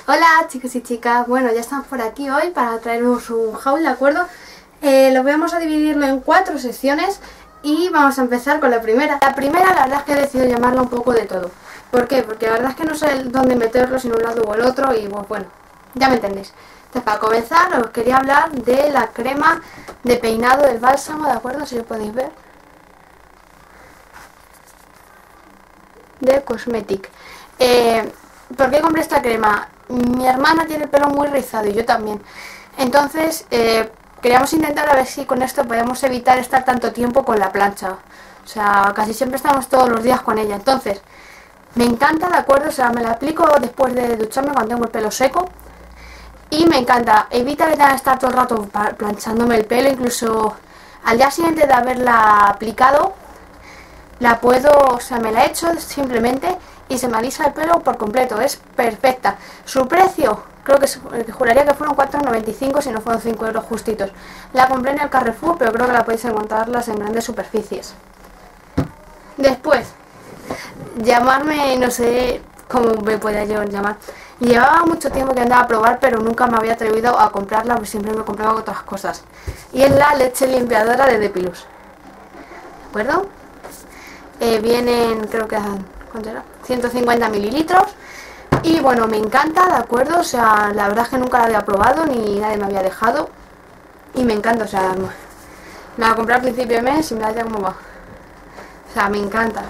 Hola chicos y chicas, bueno, ya estamos por aquí hoy para traernos un haul, ¿de acuerdo? Lo vamos a dividirlo en 4 secciones y vamos a empezar con la primera. La primera, la verdad es que he decidido llamarla un poco de todo. ¿Por qué? Porque la verdad es que no sé dónde meterlo, si en un lado o el otro, y pues bueno, ya me entendéis. Entonces, para comenzar, os quería hablar de la crema de peinado del bálsamo, ¿de acuerdo? Si lo podéis ver. De Cosmetic. ¿Por qué compré esta crema? Mi hermana tiene el pelo muy rizado y yo también. Entonces queríamos intentar a ver si con esto podemos evitar estar tanto tiempo con la plancha. O sea, casi siempre estamos todos los días con ella. Entonces, me encanta, ¿de acuerdo? O sea, me la aplico después de ducharme cuando tengo el pelo seco. Y me encanta, evita que tenga que estar todo el rato planchándome el pelo. Incluso al día siguiente de haberla aplicado, la puedo, o sea, me la echo simplemente y se me alisa el pelo por completo, es perfecta. Su precio, creo que juraría que fueron 4,95 si no fueron 5 euros justitos. La compré en el Carrefour, pero creo que la podéis encontrarlas en grandes superficies. Después, llamarme, no sé cómo me podía yo llamar. Llevaba mucho tiempo que andaba a probar, pero nunca me había atrevido a comprarla, porque siempre me compraba otras cosas. Y es la leche limpiadora de Depilus. ¿De acuerdo? Vienen, creo que ¿cuánto era? 150 mililitros. Y bueno, me encanta, ¿de acuerdo? O sea, la verdad es que nunca la había probado, ni nadie me había dejado. Y me encanta, o sea, me la compré al principio de mes y me la ya como va. O sea, me encanta.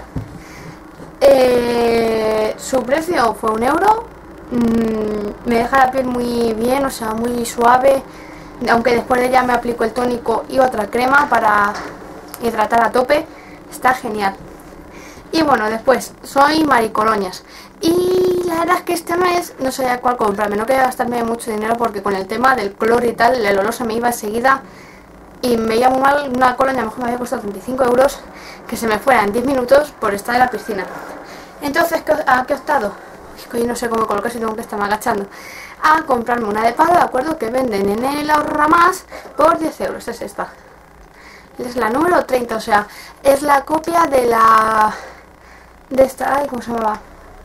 Su precio fue 1 euro. Me deja la piel muy bien, o sea, muy suave. Aunque después de ella me aplico el tónico y otra crema para hidratar a tope. Está genial. Y bueno, después, soy maricoloñas. Y la verdad es que este mes no sabía cuál comprarme. No quería gastarme mucho dinero porque con el tema del color y tal, el olor se me iba enseguida. Y me veía muy mal una colonia, a lo mejor me había costado 35 euros, que se me fuera en 10 minutos por estar en la piscina. Entonces, ¿a qué he optado? Es que hoy no sé cómo colocar si tengo que estarme agachando. A comprarme una de pago, ¿de acuerdo? Que venden en el Ahorra Más por 10 euros. Es esta. Es la número 30, o sea, es la copia de la... de esta, ay, ¿cómo se llamaba?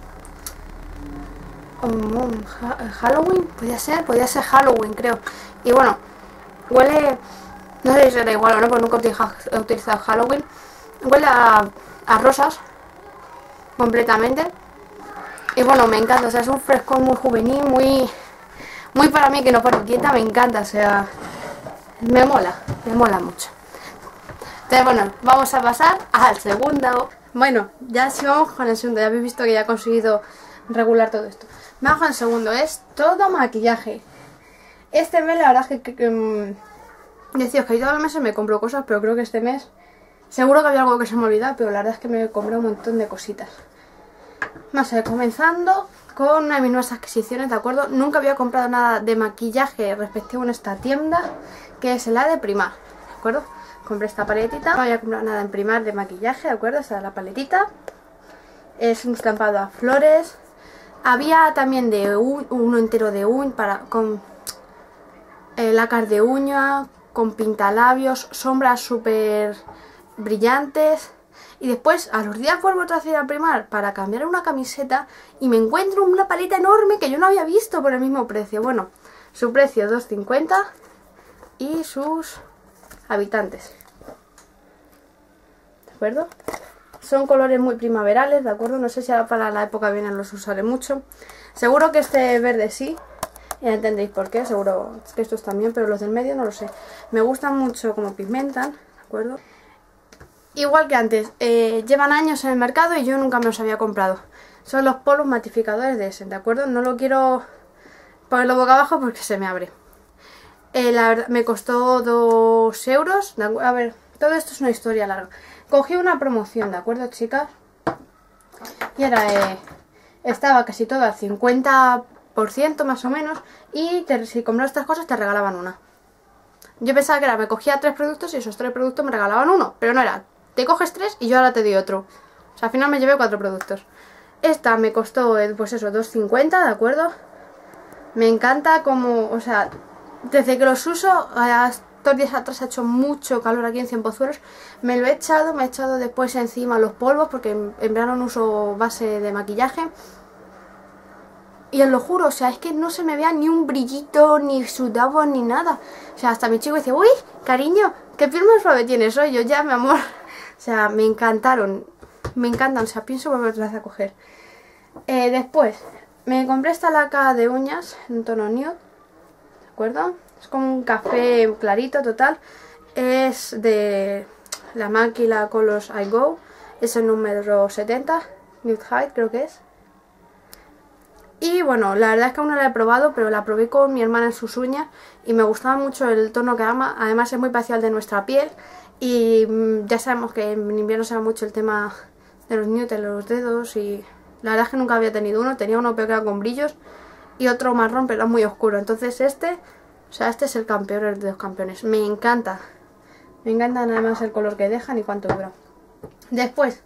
Halloween, podía ser Halloween, creo. Y bueno, huele, no sé si será igual o no, porque nunca he utilizado Halloween. Huele a rosas, completamente. Y bueno, me encanta, o sea, es un frescor muy juvenil, muy para mí, que no para quieta, me encanta, o sea, me mola mucho. Entonces bueno, vamos a pasar al segundo. Bueno, ya si vamos con el segundo, ya habéis visto que ya he conseguido regular todo esto. Vamos con el segundo, es todo maquillaje. Este mes la verdad es que deciros que todos los meses me compro cosas, pero creo que este mes seguro que había algo que se me olvidaba, pero la verdad es que me compré un montón de cositas. No sé, comenzando con una de mis nuevas adquisiciones, ¿de acuerdo? Nunca había comprado nada de maquillaje respectivo en esta tienda, que es la de Primar, ¿de acuerdo? Compré esta paletita, no había comprado nada en Primar de maquillaje, ¿de acuerdo? Esta es la paletita. Es un estampado a flores. Había también de uno entero de uña, con lacas de uña, con pintalabios, sombras súper brillantes. Y después, a los días vuelvo otra vez a Primar para cambiar una camiseta y me encuentro una paleta enorme que yo no había visto por el mismo precio. Bueno, su precio 2,50 y sus habitantes, ¿de acuerdo? Son colores muy primaverales, ¿de acuerdo? No sé si ahora para la época que viene los usaré mucho. Seguro que este verde sí, ya entendéis por qué, seguro que estos también, pero los del medio no lo sé. Me gustan mucho como pigmentan, ¿de acuerdo? Igual que antes, llevan años en el mercado y yo nunca me los había comprado. Son los polvos matificadores de Essence, ¿de acuerdo? No lo quiero ponerlo boca abajo porque se me abre. La verdad, me costó 2 euros. A ver, todo esto es una historia larga. Cogí una promoción, ¿de acuerdo, chicas? Y era, estaba casi todo al 50% más o menos. Y si comprabas estas cosas te regalaban una. Yo pensaba que era, me cogía 3 productos y esos 3 productos me regalaban uno. Pero no era, te coges 3 y yo ahora te doy otro. O sea, al final me llevé 4 productos. Esta me costó, pues eso, 2,50, ¿de acuerdo? Me encanta como, o sea... Desde que los uso, estos días atrás ha hecho mucho calor aquí en Cienpozuelos. Me lo he echado, me he echado después encima los polvos porque en verano no uso base de maquillaje. Y os lo juro, o sea, es que no se me vea ni un brillito, ni sudado, ni nada. O sea, hasta mi chico dice, uy, cariño, qué piel más suave tienes hoy. Yo ya, mi amor. O sea, me encantaron. Me encantan, o sea, pienso volver otra vez a coger. Después, me compré esta laca de uñas en un tono nude. ¿De acuerdo? Es como un café clarito total. Es de la Máquila Colors I Go. Es el número 70. Nude Height creo que es. Y bueno, la verdad es que aún no la he probado, pero la probé con mi hermana en sus uñas y me gustaba mucho el tono que ama. Además es muy parecido al de nuestra piel y ya sabemos que en invierno se ve mucho el tema de los nudes en los dedos y la verdad es que nunca había tenido uno. Tenía uno pero que era con brillos y otro marrón pero era muy oscuro. Entonces este es el campeón, el de los campeones. Me encanta. Me encanta además el color que dejan y cuánto dura. Después,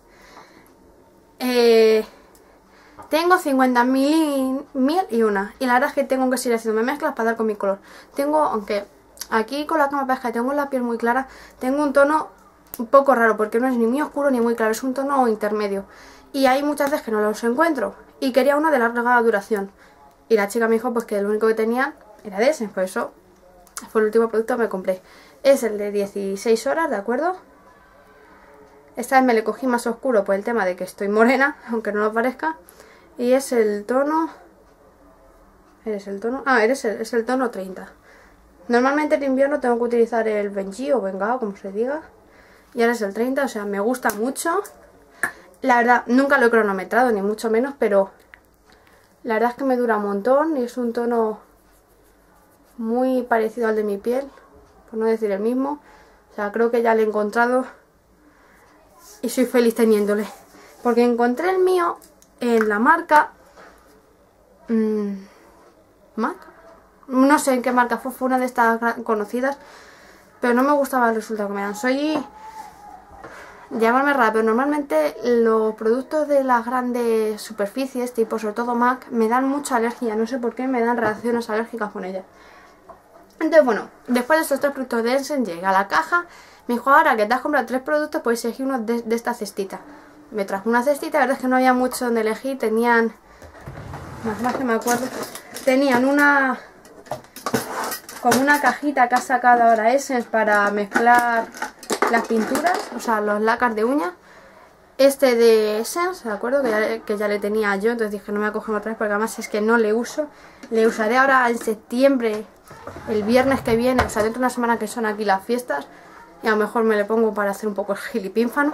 tengo 50.000 y una. Y la verdad es que tengo que seguir haciendo mezclas para dar con mi color. Tengo, aunque aquí con la cama pesca tengo la piel muy clara, tengo un tono un poco raro porque no es ni muy oscuro ni muy claro, es un tono intermedio. Y hay muchas veces que no los encuentro. Y quería una de larga duración. Y la chica me dijo pues que el único que tenía era de ese, por eso fue el último producto que me compré. Es el de 16 horas, ¿de acuerdo? Esta vez me le cogí más oscuro por el tema de que estoy morena, aunque no lo parezca. Y es el tono... es el tono 30. Normalmente en invierno tengo que utilizar el Benji o Bengao, como se diga. Y ahora es el 30, o sea, me gusta mucho. La verdad, nunca lo he cronometrado, ni mucho menos, pero la verdad es que me dura un montón y es un tono muy parecido al de mi piel, por no decir el mismo. O sea, creo que ya lo he encontrado y soy feliz teniéndole. Porque encontré el mío en la marca... ¿MAC? No sé en qué marca fue una de estas conocidas, pero no me gustaba el resultado que me dan. Soy... llamarme rara, pero normalmente los productos de las grandes superficies, tipo sobre todo MAC, me dan mucha alergia. No sé por qué me dan reacciones alérgicas con ellas. Entonces bueno, después de estos 3 productos de Essence llegué a la caja. Me dijo, ahora que te has comprado 3 productos, puedes elegir uno de esta cestita. Me trajo una cestita, la verdad es que no había mucho donde elegir. Tenían, más que me acuerdo, tenían una... como una cajita que ha sacado ahora Essence para mezclar las pinturas, o sea, los lacas de uñas. Este de Essence, ¿de acuerdo? Que ya le tenía yo, entonces dije no me voy a coger otra vez porque además es que no le uso. Le usaré ahora en septiembre, el viernes que viene, o sea, dentro de una semana que son aquí las fiestas. Y a lo mejor me le pongo para hacer un poco el gilipínfano.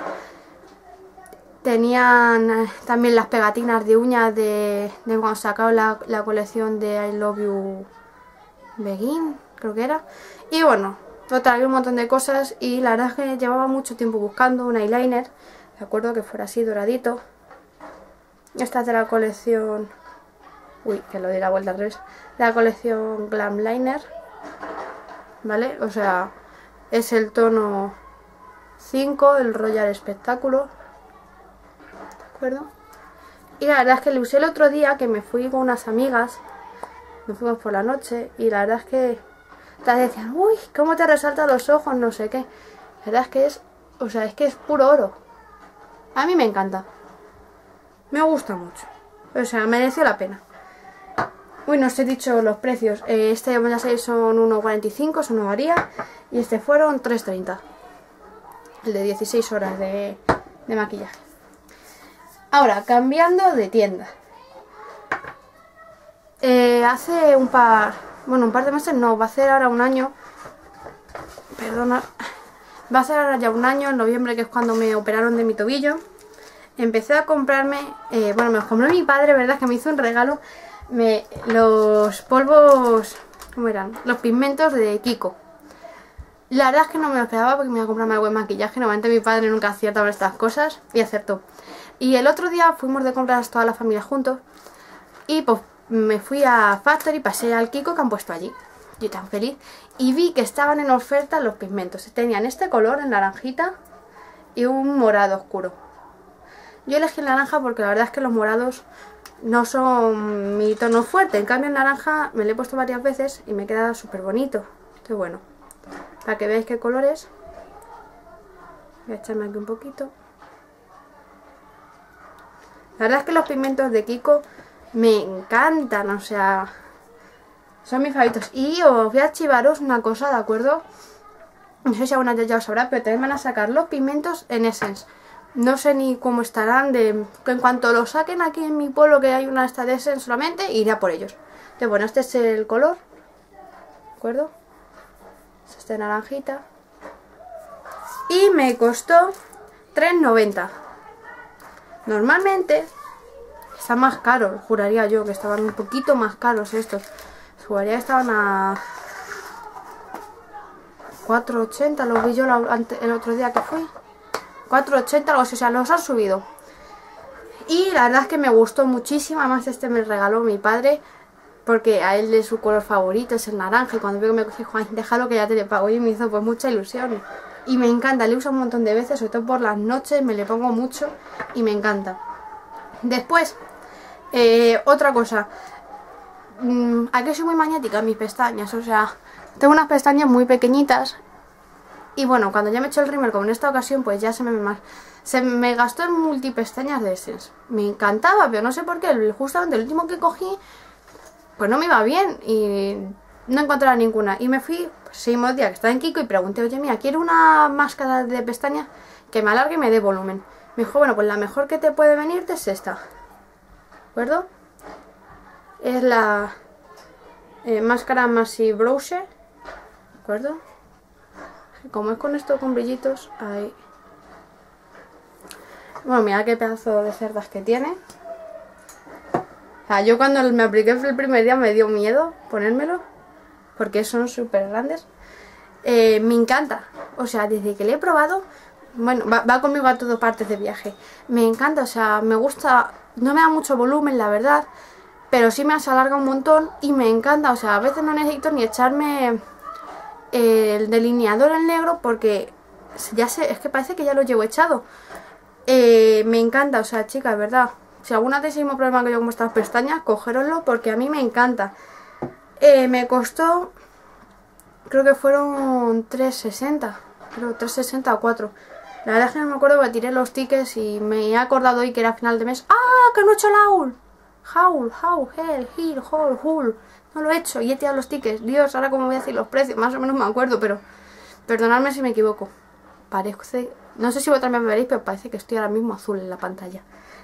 Tenían también las pegatinas de uñas de cuando sacaron la colección de I Love You Begin, creo que era. Y bueno, total, un montón de cosas. Y la verdad es que llevaba mucho tiempo buscando un eyeliner, de acuerdo, que fuera así doradito. Esta es de la colección... uy, que lo di la vuelta al revés. De la colección Glam Liner, ¿vale? O sea, es el tono 5, el Royal Espectáculo, ¿de acuerdo? Y la verdad es que lo usé el otro día, que me fui con unas amigas. Nos fuimos por la noche y la verdad es que todas decían, uy, cómo te resaltan los ojos, no sé qué. La verdad es que es, o sea, es que es puro oro. A mí me encanta. Me gusta mucho. O sea, mereció la pena. Uy, no os he dicho los precios. Este ya sabéis son 1,45, eso no varía. Y este fueron 3,30. El de 16 horas de maquillaje. Ahora, cambiando de tienda. Hace un par de meses, no, va a ser ahora un año. Perdona. Va a ser ahora ya un año, en noviembre, que es cuando me operaron de mi tobillo. Empecé a comprarme, bueno, me los compró mi padre, ¿verdad? Que me hizo un regalo. Los polvos, ¿cómo eran? Los pigmentos de Kiko. La verdad es que no me lo esperaba porque me iba a comprarme algo de maquillaje. Normalmente mi padre nunca acierta por estas cosas y acertó. Y el otro día fuimos de compras toda la familia juntos y pues me fui a Factory, pasé al Kiko que han puesto allí. Yo tan feliz. Y vi que estaban en oferta los pigmentos. Tenían este color en naranjita y un morado oscuro. Yo elegí el naranja porque la verdad es que los morados no son mi tono fuerte. En cambio el naranja me lo he puesto varias veces y me queda súper bonito. Entonces bueno, para que veáis qué color es, voy a echarme aquí un poquito. La verdad es que los pigmentos de Kiko Me encantan, o sea, son mis favoritos. Y os voy a archivaros una cosa, ¿de acuerdo? No sé si alguna ya os sabrá, pero también van a sacar los pigmentos en Essence. No sé ni cómo estarán, que en cuanto los saquen aquí en mi pueblo, que hay una esta de Essence solamente, iré a por ellos. Entonces, bueno, este es el color, ¿de acuerdo? Es este naranjita. Y me costó 3,90. Normalmente está más caro, juraría yo que estaban un poquito más caros estos. Juraría que estaban a 4,80, los vi yo el otro día que fui. 4,80 algo así, o sea, los han subido. Y la verdad es que me gustó muchísimo. Además este me regaló mi padre, porque a él es su color favorito, es el naranja. Y cuando veo que me dijo, ay, déjalo que ya te le pago, y me hizo pues mucha ilusión. Y me encanta, le uso un montón de veces, sobre todo por las noches, me le pongo mucho y me encanta. Después, otra cosa, aquí soy muy magnética en mis pestañas, o sea, tengo unas pestañas muy pequeñitas. Y bueno, cuando ya me he hecho el rímel, como en esta ocasión, pues ya se me ve más. Se me gastó en multipestañas de Essence. Me encantaba, pero no sé por qué, justamente el último que cogí, pues no me iba bien y no encontraba ninguna. Y me fui, pues, seguimos día que estaba en Kiko y pregunté, oye, mira, quiero una máscara de pestañas que me alargue y me dé volumen. Me dijo, bueno, pues la mejor que te puede venir es esta, ¿de acuerdo? Es la máscara Massive Brows, ¿de acuerdo? Como es con esto con brillitos, ahí. Bueno, mira qué pedazo de cerdas que tiene. O sea, yo cuando me apliqué el primer día me dio miedo ponérmelo, porque son súper grandes. Me encanta, o sea, desde que le he probado, bueno, va conmigo a todas partes de viaje. Me encanta, o sea, me gusta, no me da mucho volumen, la verdad, pero sí me alarga un montón y me encanta. O sea, a veces no necesito ni echarme el delineador en negro, porque ya sé, es que parece que ya lo llevo echado. Me encanta, o sea, chicas, verdad, si alguna vez el mismo problema que yo con estas pestañas, cogéroslo, porque a mí me encanta. Me costó, creo que fueron 3,60, creo 3,60 o 4. La verdad es que no me acuerdo, porque tiré los tickets y me he acordado hoy que era final de mes. ¡Ah! ¡Que no he hecho el haul! Haul, hell, heel, haul. No lo he hecho y he tirado los tickets. Dios, ahora cómo voy a decir los precios, más o menos me acuerdo, pero perdonadme si me equivoco. Parece, no sé si vosotros me veréis, pero parece que estoy ahora mismo azul en la pantalla.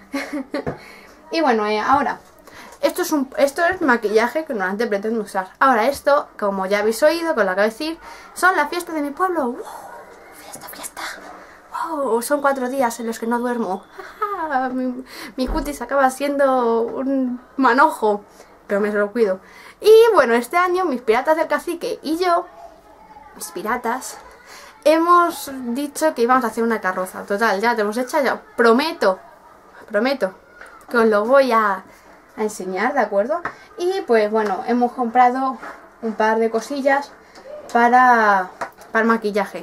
Y bueno, ahora, esto es maquillaje que normalmente pretendo usar. Ahora esto, como ya habéis oído, que os lo acabo de decir, son las fiestas de mi pueblo. ¡Wow! Fiesta. ¡Wow! Son 4 días en los que no duermo. Mi cutis acaba siendo un manojo, pero me lo cuido. Y bueno, este año mis piratas del cacique y yo, mis piratas, hemos dicho que íbamos a hacer una carroza. Total, ya tenemos hecha, ya prometo que os lo voy a enseñar, ¿de acuerdo? Y pues bueno, hemos comprado un par de cosillas para el maquillaje.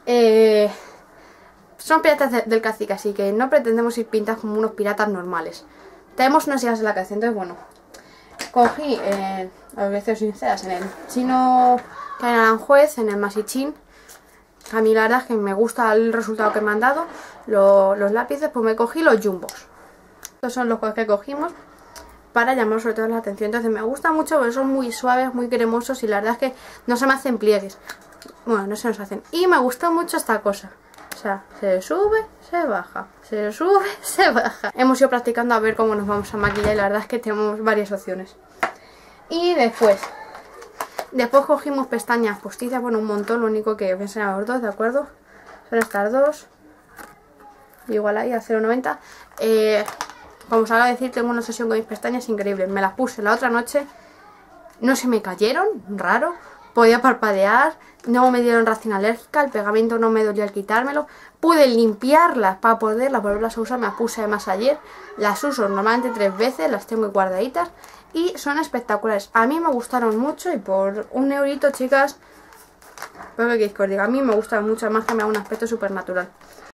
Son piratas del cacique, así que no pretendemos ir pintadas como unos piratas normales. Tenemos unas hijas en la cabeza, entonces bueno, cogí, a veces sinceras, en el chino que hay en Aranjuez, en el Masichín. A mí la verdad es que me gusta el resultado que me han dado. Los lápices, pues me cogí los jumbos. Estos son los que cogimos para llamar sobre todo la atención. Entonces me gusta mucho porque son muy suaves, muy cremosos y la verdad es que no se me hacen pliegues. Bueno, no se nos hacen. Y me gusta mucho esta cosa. O sea, se sube, se baja, se sube, se baja. Hemos ido practicando a ver cómo nos vamos a maquillar y la verdad es que tenemos varias opciones. Y después cogimos pestañas postizas, bueno, un montón, lo único que voy a enseñar a los dos, ¿de acuerdo? Son estas dos. Igual ahí a 0,90. Como os acabo de decir, tengo una obsesión con mis pestañas increíble. Me las puse la otra noche, no se me cayeron, raro. Podía parpadear, no me dieron reacción alérgica, el pegamento no me dolía al quitármelo. Pude limpiarlas para poderlas volverlas a usar, me las puse además ayer. Las uso normalmente 3 veces, las tengo guardaditas y son espectaculares. A mí me gustaron mucho y por 1 eurito, chicas, pues que os diga, a mí me gustan mucho, además que me da un aspecto súper natural.